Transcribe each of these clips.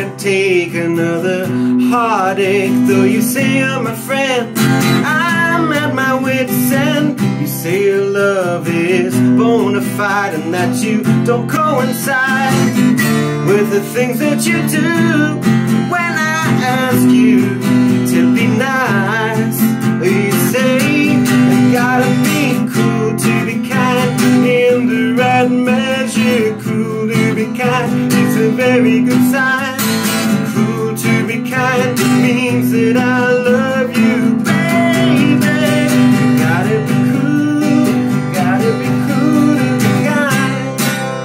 can't take another heartache. Though you say you're my friend, I'm at my wit's end. You say your love is bona fide and that you don't coincide with the things that you do when I ask you to be nice. You say you gotta be cool to be kind, in the right measure. Cool to be kind, it's a very good sign. Cool to be kind means that I love you, baby. You gotta be cool, gotta be cool to be kind.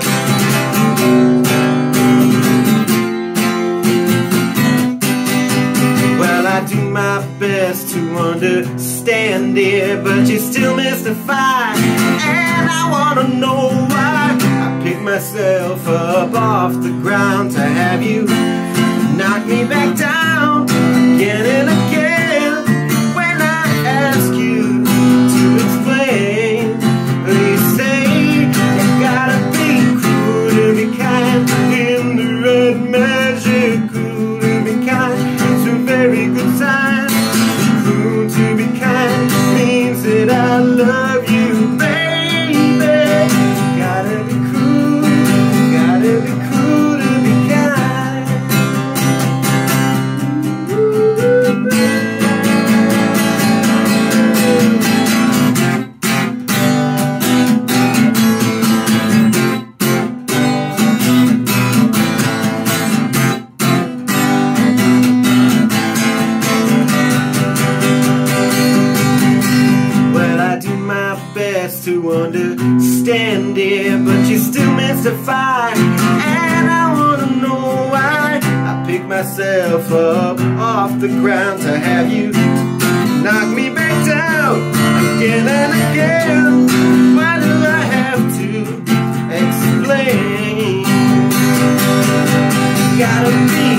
Well, I do my best to understand it, but you still mystify, and I wanna know why. I pick myself up off the ground to have you knock me back down again and again. When I ask you to explain, you say you gotta be cool to be kind, in the right measure. Cool to be kind, it's a very good sign. Cool to be kind means that I love you, baby. Gotta be cool, gotta be cool to be kind. Well, I do my best to understand it, but you still mystify, and I wanna know why. I pick myself up off the ground to have you knock me back down again and again. Why do I have to explain? Gotta be